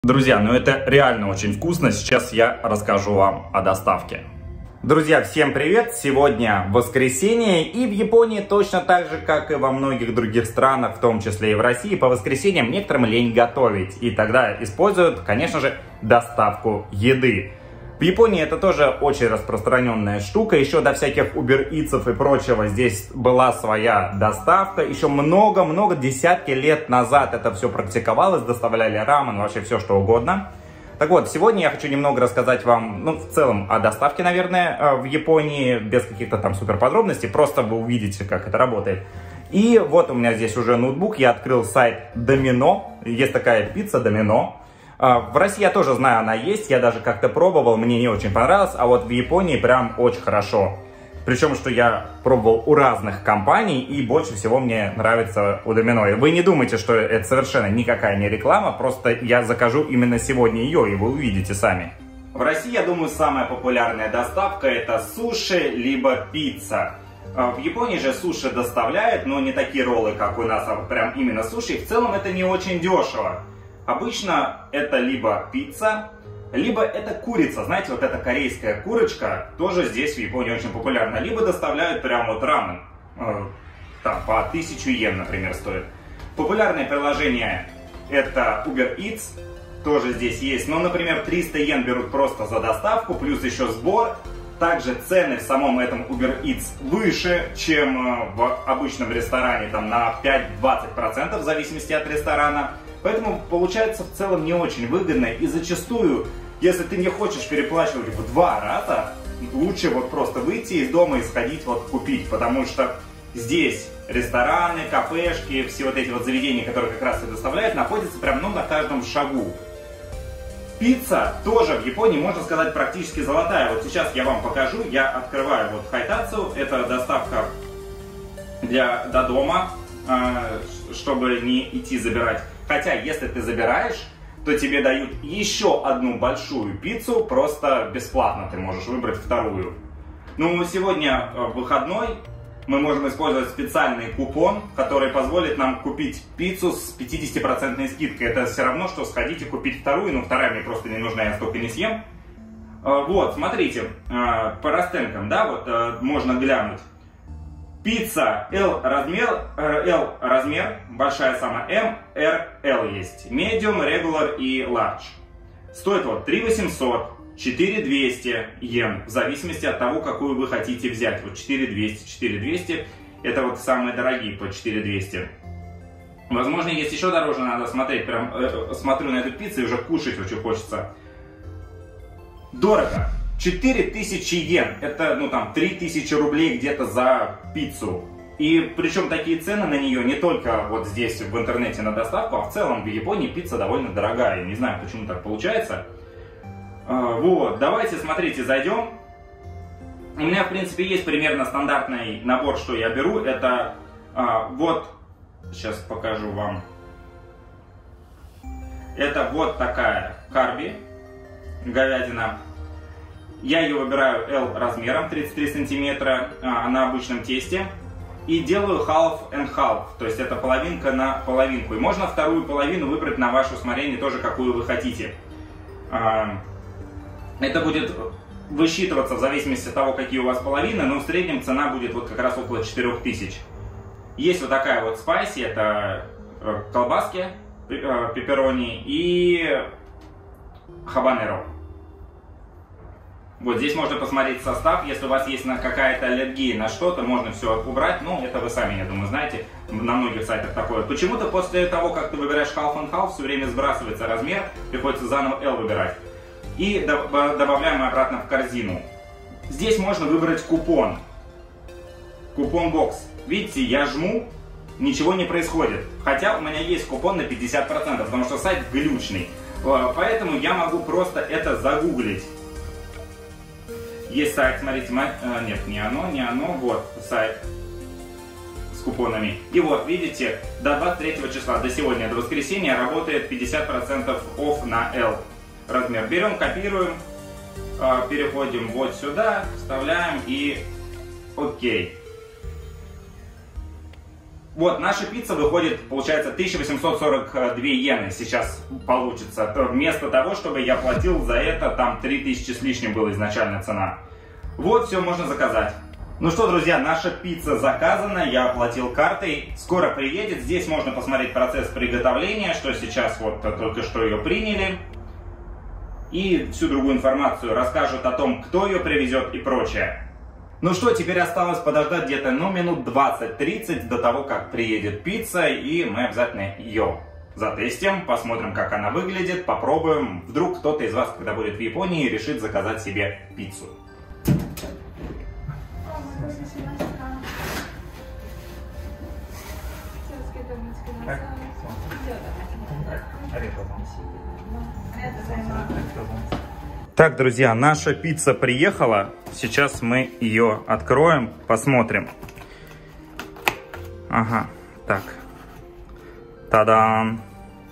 Друзья, ну это реально очень вкусно. Сейчас я расскажу вам о доставке. Друзья, всем привет! Сегодня воскресенье, и в Японии точно так же, как и во многих других странах, в том числе и в России, по воскресеньям некоторым лень готовить. И тогда используют, конечно же, доставку еды. В Японии это тоже очень распространенная штука. Еще до всяких Uber Eats и прочего здесь была своя доставка. Еще много-много, десятки лет назад это все практиковалось. Доставляли рамен, вообще все что угодно. Так вот, сегодня я хочу немного рассказать вам, в целом о доставке, наверное, в Японии. Без каких-то там супер подробностей. Просто вы увидите, как это работает. И вот у меня здесь уже ноутбук. Я открыл сайт Domino. Есть такая пицца Domino. В России я тоже знаю, она есть, я даже как-то пробовал, мне не очень понравилось, а вот в Японии прям очень хорошо. Причем, что я пробовал у разных компаний, и больше всего мне нравится у Domino. Вы не думайте, что это совершенно никакая не реклама, просто я закажу именно сегодня ее, и вы увидите сами. В России, я думаю, самая популярная доставка это суши, либо пицца. В Японии же суши доставляют, но не такие роллы, как у нас, а прям именно суши. И в целом это не очень дешево. Обычно это либо пицца, либо это курица. Знаете, вот эта корейская курочка тоже здесь в Японии очень популярна. Либо доставляют прям вот рамен. Там по 1000 йен, например, стоит. Популярное приложение это Uber Eats. Тоже здесь есть. Но, например, 300 йен берут просто за доставку, плюс еще сбор. Также цены в самом этом Uber Eats выше, чем в обычном ресторане, там на 5-20%, в зависимости от ресторана. Поэтому получается в целом не очень выгодно, и зачастую, если ты не хочешь переплачивать в 2 раза, лучше вот просто выйти из дома и сходить вот купить, потому что здесь рестораны, кафешки, все вот эти вот заведения, которые как раз и доставляют, находятся прям на каждом шагу. Пицца тоже в Японии, можно сказать, практически золотая. Вот сейчас я вам покажу, я открываю вот Хайтацу, это доставка до дома, чтобы не идти забирать. Хотя, если ты забираешь, то тебе дают еще одну большую пиццу, просто бесплатно ты можешь выбрать вторую. Ну, сегодня выходной, мы можем использовать специальный купон, который позволит нам купить пиццу с 50% скидкой. Это все равно, что сходить и купить вторую, но вторая мне просто не нужна, я столько не съем. Вот, смотрите, по расценкам, да, вот можно глянуть. Пицца L размер, большая самая, M, R, L есть. Medium, Regular и Large. Стоит вот 3800, 4200 йен, в зависимости от того, какую вы хотите взять. Вот 4200 это вот самые дорогие по 4200. Возможно, есть еще дороже, надо смотреть. Прям смотрю на эту пиццу и уже кушать очень хочется. Дорого. 4000 йен, это, там, 3000 рублей где-то за пиццу. И причем такие цены на нее не только вот здесь в интернете на доставку, а в целом в Японии пицца довольно дорогая. Не знаю, почему так получается. Вот, давайте, смотрите, зайдем. У меня, в принципе, есть примерно стандартный набор, что я беру. Это вот, сейчас покажу вам. Это вот такая карби, говядина. Я ее выбираю L размером, 33 сантиметра, на обычном тесте. И делаю half and half, то есть это половинка на половинку. И можно вторую половину выбрать на ваше усмотрение, тоже какую вы хотите. Это будет высчитываться в зависимости от того, какие у вас половины, но в среднем цена будет вот как раз около 4000. Есть вот такая вот спайси, это колбаски, пепперони и хабанеро. Вот здесь можно посмотреть состав, если у вас есть какая-то аллергия на что-то, можно все убрать, это вы сами, я думаю, знаете, на многих сайтах такое. Почему-то после того, как ты выбираешь half and half, все время сбрасывается размер, приходится заново L выбирать. И добавляем обратно в корзину. Здесь можно выбрать купон. Купон-бокс. Видите, я жму, ничего не происходит. Хотя у меня есть купон на 50%, потому что сайт глючный. Поэтому я могу просто это загуглить. Есть сайт, смотрите, нет, не оно, вот сайт с купонами. И вот, видите, до 23 числа, до сегодня, до воскресенья, работает 50% off на L размер. Берем, копируем, переходим вот сюда, вставляем и окей. Вот, наша пицца выходит, получается, 1842 йены сейчас получится. Вместо того, чтобы я платил за это, там 3000 с лишним была изначальная цена. Вот, все можно заказать. Ну что, друзья, наша пицца заказана, я оплатил картой, скоро приедет. Здесь можно посмотреть процесс приготовления, что сейчас вот только что ее приняли. И всю другую информацию расскажут о том, кто ее привезет и прочее. Ну что, теперь осталось подождать где-то, минут 20-30 до того, как приедет пицца, и мы обязательно ее затестим, посмотрим, как она выглядит, попробуем. Вдруг кто-то из вас, когда будет в Японии, решит заказать себе пиццу. Так, друзья, наша пицца приехала. Сейчас мы ее откроем, посмотрим. Ага, так. Та-дам!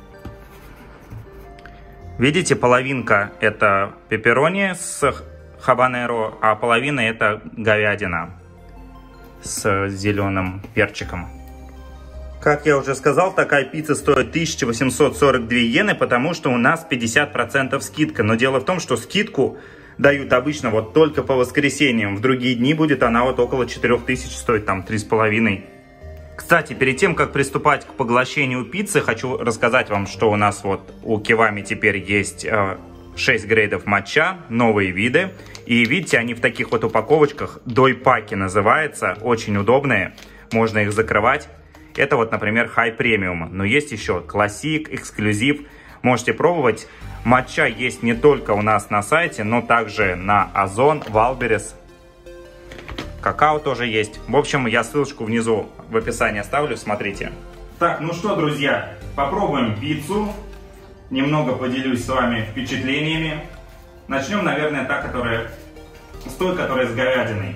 Видите, половинка это пепперони с хабанеро, а половина это говядина с зеленым перчиком. Как я уже сказал, такая пицца стоит 1842 йены, потому что у нас 50% скидка. Но дело в том, что скидку дают обычно вот только по воскресеньям. В другие дни будет она вот около 4000 стоить, там 3,5. Кстати, перед тем, как приступать к поглощению пиццы, хочу рассказать вам, что у нас вот у Кивами теперь есть 6 грейдов матча, новые виды. И видите, они в таких вот упаковочках, дойпаки называется, очень удобные, можно их закрывать. Это вот, например, High Premium, но есть еще Classic, эксклюзив. Можете пробовать. Матча есть не только у нас на сайте, но также на Озон, Валберес. Какао тоже есть. В общем, я ссылочку внизу в описании оставлю, смотрите. Так, ну что, друзья, попробуем пиццу. Немного поделюсь с вами впечатлениями. Начнем, наверное, с той, которая с говядиной.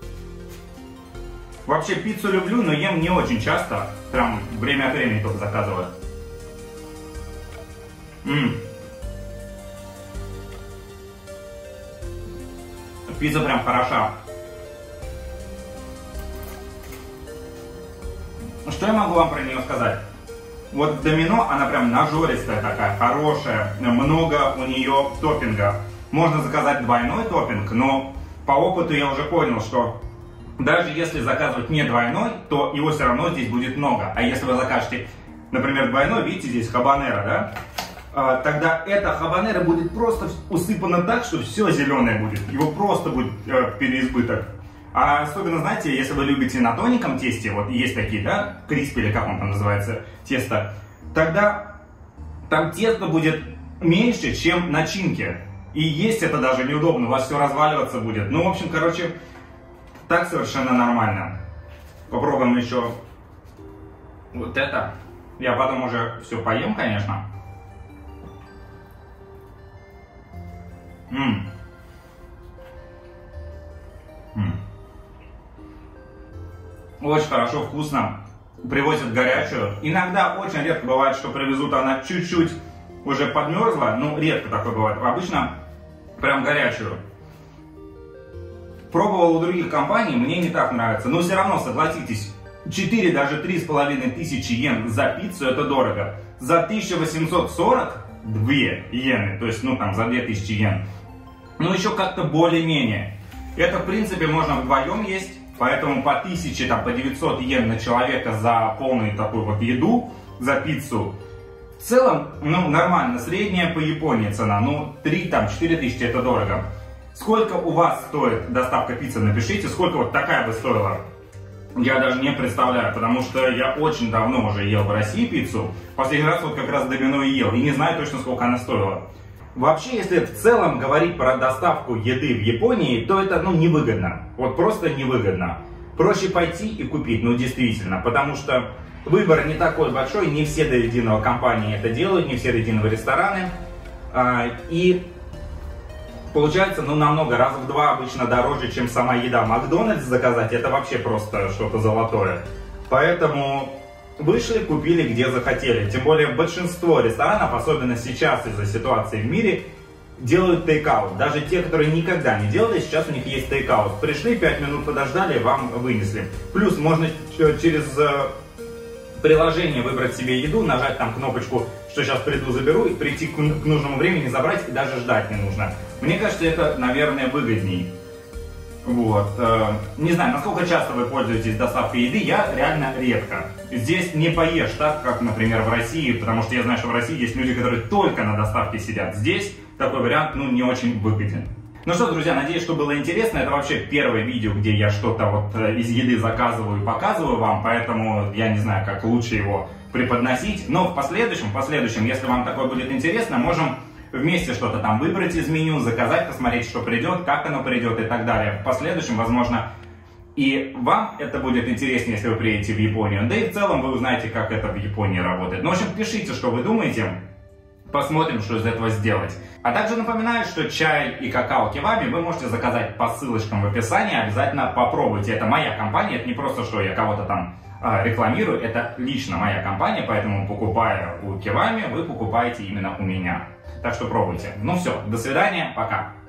Вообще пиццу люблю, но ем не очень часто. Прям время от времени только заказываю. Пицца прям хороша. Что я могу вам про нее сказать? Вот домино, она прям нажористая такая, хорошая. Много у нее топпинга. Можно заказать двойной топпинг, но по опыту я уже понял, что даже если заказывать не двойной, то его все равно здесь будет много. А если вы закажете, например, двойной, видите, здесь хабанеро, да? Тогда эта хабанеро будет просто усыпана так, что все зеленое будет. Его просто будет переизбыток. А особенно, знаете, если вы любите на тоненьком тесте, вот есть такие, да, криспи или как он там называется, тесто, тогда там тесто будет меньше, чем начинки. И есть это даже неудобно, у вас все разваливаться будет. Ну, в общем, короче, так совершенно нормально. Попробуем еще вот это. Я потом уже все поем, конечно. Очень хорошо, вкусно. Привозят горячую. Иногда, очень редко бывает, что привезут, она чуть-чуть уже подмерзла. Ну, редко такое бывает. Обычно прям горячую. Пробовал у других компаний, мне не так нравится. Но все равно, согласитесь, 4, даже 3,5 тысячи йен за пиццу это дорого. За 1842 йены, то есть, ну там, за 2000 йен, ну еще как-то более-менее. Это, в принципе, можно вдвоем есть. Поэтому по 1000, там, по 900 йен на человека за полную такую вот еду, за пиццу. В целом, ну, нормально. Средняя по Японии цена. Ну, 3-4 тысячи это дорого. Сколько у вас стоит доставка пиццы, напишите. Сколько вот такая бы стоила. Я даже не представляю, потому что я очень давно уже ел в России пиццу. Последний раз вот как раз домино и ел. И не знаю точно, сколько она стоила. Вообще, если в целом говорить про доставку еды в Японии, то это, ну, невыгодно. Вот просто невыгодно. Проще пойти и купить, ну, действительно. Потому что выбор не такой большой, не все до единого компании это делают, не все до единого рестораны. И получается, ну, намного, раз в 2 обычно дороже, чем сама еда. Макдональдс заказать, это вообще просто что-то золотое. Поэтому вышли, купили где захотели. Тем более большинство ресторанов, особенно сейчас из-за ситуации в мире, делают тейк-аут. Даже те, которые никогда не делали, сейчас у них есть тейк-аут. Пришли, 5 минут подождали, вам вынесли. Плюс можно через приложение, выбрать себе еду, нажать там кнопочку, что сейчас приду, заберу, и прийти к нужному времени, забрать, и даже ждать не нужно. Мне кажется, это, наверное, выгодней. Вот. Не знаю, насколько часто вы пользуетесь доставкой еды, я реально редко. Здесь не поешь так, как, например, в России, потому что я знаю, что в России есть люди, которые только на доставке сидят. Здесь такой вариант, ну, не очень выгоден. Ну что, друзья, надеюсь, что было интересно. Это вообще первое видео, где я что-то вот из еды заказываю и показываю вам, поэтому я не знаю, как лучше его преподносить. Но в последующем, если вам такое будет интересно, можем вместе что-то там выбрать из меню, заказать, посмотреть, что придет, как оно придет и так далее. В последующем, возможно, и вам это будет интереснее, если вы приедете в Японию. Да и в целом вы узнаете, как это в Японии работает. Ну, в общем, пишите, что вы думаете. Посмотрим, что из этого сделать. А также напоминаю, что чай и какао Киваби вы можете заказать по ссылочкам в описании. Обязательно попробуйте. Это моя компания, это не просто, что я кого-то там рекламирую. Это лично моя компания, поэтому покупая у Киваби, вы покупаете именно у меня. Так что пробуйте. Ну все, до свидания, пока.